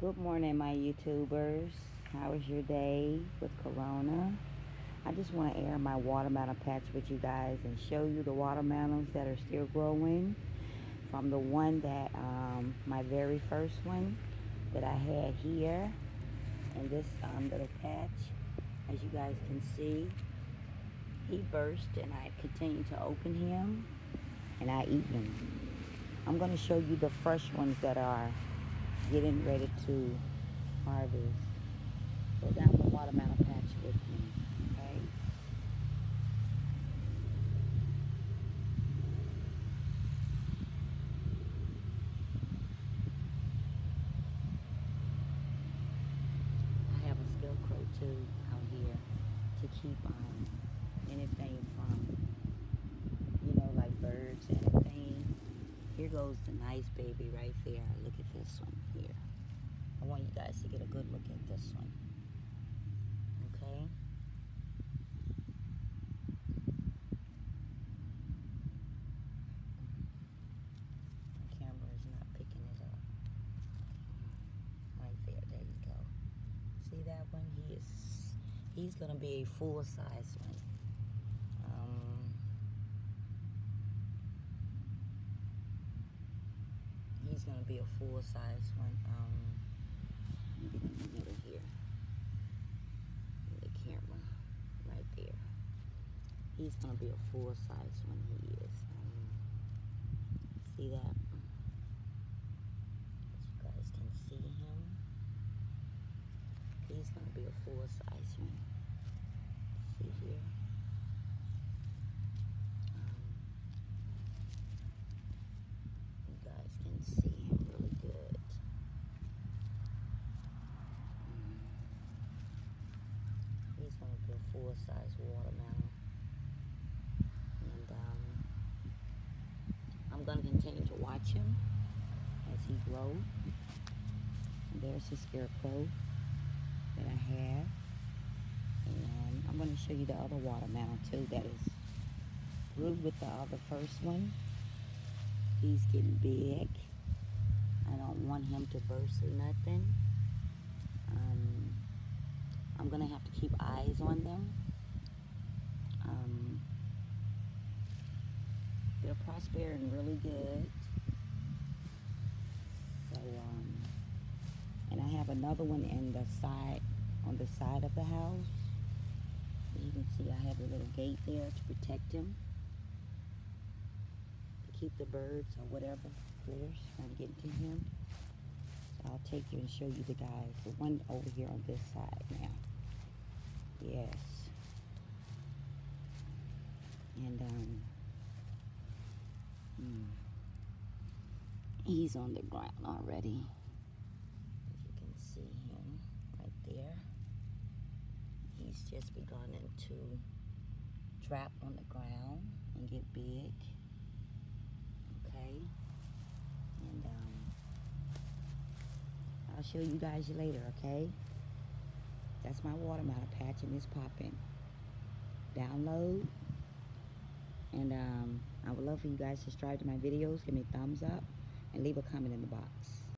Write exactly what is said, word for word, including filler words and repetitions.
Good morning, my YouTubers. How was your day with Corona? I just want to air my watermelon patch with you guys and show you the watermelons that are still growing from the one that, um, my very first one that I had here in this um, little patch. As you guys can see, he burst and I continue to open him and I eat them. I'm going to show you the fresh ones that are getting ready to harvest. Go down the watermelon patch with me, okay? I have a scarecrow too out here to keep um, anything from, you know, like birds, anything. Here goes the nice baby right there. Look at this one here. I want you guys to get a good look at this one. Okay? The camera is not picking it up. Right there. There you go. See that one? He is, he's going to be a full-size one. Um, he's going to be a full-size one. Um, let me get in the middle here. The camera right there. He's going to be a full-size one. He is. Um, see that? As you guys can see him. He's going to be a full-size one. See here? Um, you guys can see him really good. Um, he's going to be a full-size watermelon. And um, I'm going to continue to watch him as he grows. And there's the scarecrow that I have. And I'm going to show you the other watermelon too that is grew with the other first one. He's getting big. I don't want him to burst or nothing. Um, I'm going to have to keep eyes on them. Um, they're prospering really good. So, um, and I have another one in the side, on the side of the house. As you can see, I have a little gate there to protect him, to keep the birds or whatever critters trying to get into him. So I'll take you and show you the guys. The one over here on this side now. Yes. And um, hmm, he's on the ground already. As you can see him right there. He's just beginning to drop on the ground and get big. Okay. And um, I'll show you guys later, okay? That's my watermelon patch and it's popping. Download. And um, I would love for you guys to subscribe to my videos, give me a thumbs up, and leave a comment in the box.